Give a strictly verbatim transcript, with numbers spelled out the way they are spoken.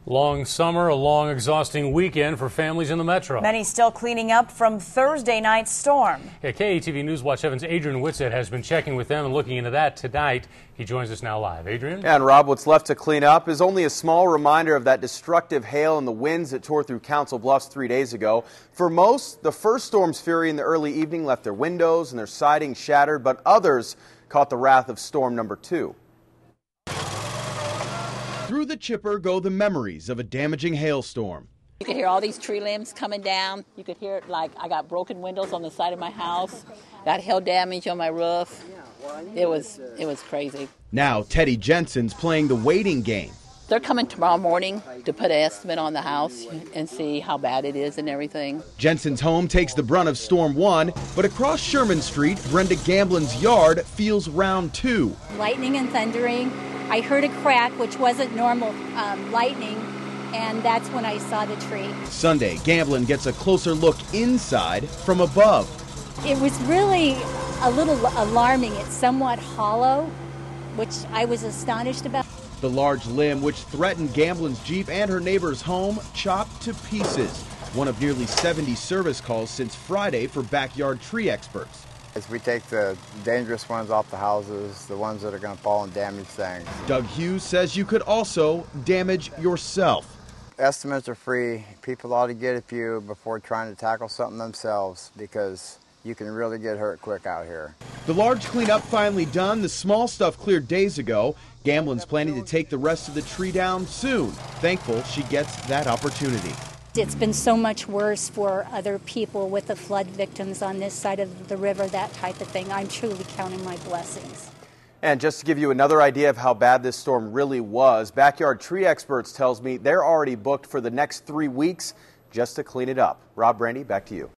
Long summer, a long, exhausting weekend for families in the metro. Many still cleaning up from Thursday night's storm. Yeah, K A T V News Watch seven's Adrian Whitsett has been checking with them and looking into that tonight. He joins us now live. Adrian? And Rob, what's left to clean up is only a small reminder of that destructive hail and the winds that tore through Council Bluffs three days ago. For most, the first storm's fury in the early evening left their windows and their siding shattered, but others caught the wrath of storm number two. Through the chipper go the memories of a damaging hailstorm. You could hear all these tree limbs coming down. You could hear it like I got broken windows on the side of my house, got hail damage on my roof. It was, it was crazy. Now Teddy Jensen's playing the waiting game. They're coming tomorrow morning to put an estimate on the house and see how bad it is and everything. Jensen's home takes the brunt of Storm one, but across Sherman Street, Brenda Gamblin's yard feels round two. Lightning and thundering. I heard a crack, which wasn't normal um, lightning, and that's when I saw the tree. Sunday, Gamblin gets a closer look inside from above. It was really a little alarming. It's somewhat hollow, which I was astonished about. The large limb, which threatened Gamblin's Jeep and her neighbor's home, chopped to pieces. One of nearly seventy service calls since Friday for backyard tree experts. As we take the dangerous ones off the houses, the ones that are going to fall and damage things. Doug Hughes says you could also damage yourself. Estimates are free. People ought to get a few before trying to tackle something themselves, because you can really get hurt quick out here. The large cleanup finally done. The small stuff cleared days ago. Gamblin's planning to take the rest of the tree down soon. Thankful she gets that opportunity. It's been so much worse for other people with the flood victims on this side of the river, that type of thing. I'm truly counting my blessings. And just to give you another idea of how bad this storm really was, Backyard Tree Experts tells me they're already booked for the next three weeks just to clean it up. Rob, Brandy, back to you.